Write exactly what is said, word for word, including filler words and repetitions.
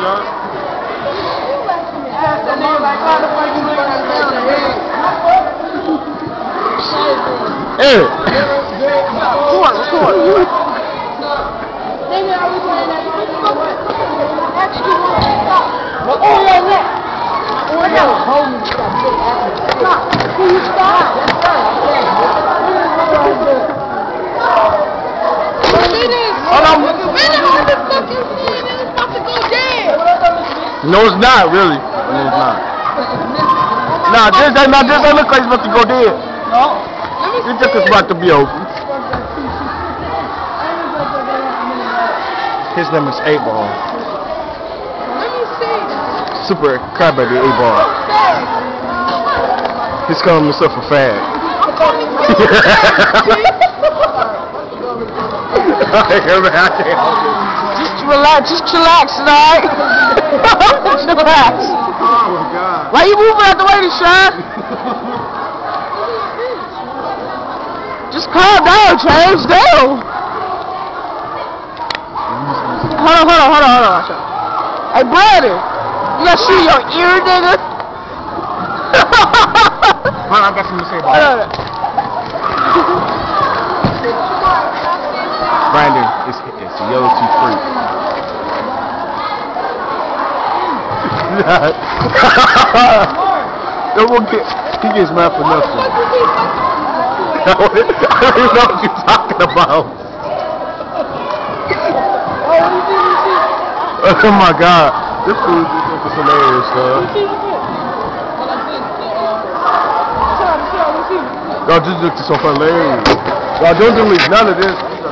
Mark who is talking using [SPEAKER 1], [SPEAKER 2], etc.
[SPEAKER 1] son. Hey.
[SPEAKER 2] Record, record. Oh, yeah, yeah. Oh, yeah. Stop. Can you stop?
[SPEAKER 1] Hold on. No, it's not really. No, it's not. Nah, this ain't not. This don't look like it's about to go dead.
[SPEAKER 2] No.
[SPEAKER 1] It's just about to be open. His name is eight Ball.
[SPEAKER 2] Let me see.
[SPEAKER 1] Super Crybaby eight Ball. He's calling himself a fag.
[SPEAKER 2] I'm calling you. Just relax, just chillax tonight. Chillax.
[SPEAKER 1] Oh my God.
[SPEAKER 2] Why you moving out the way, Deshaun? Just calm down, James. Damn. Hold on, hold on, hold on, hold on. Watch out. Hey, Brandon, you gotta shoot your ear, nigga.
[SPEAKER 1] Hold on, I got something to say about it. Brandon, it's, it's yellow too free. That one get, he gets mad for nothing. I don't even know what you're talking about. Oh my God, this food is hilarious, son. Y'all just looked so hilarious. Y'all don't delete none of this.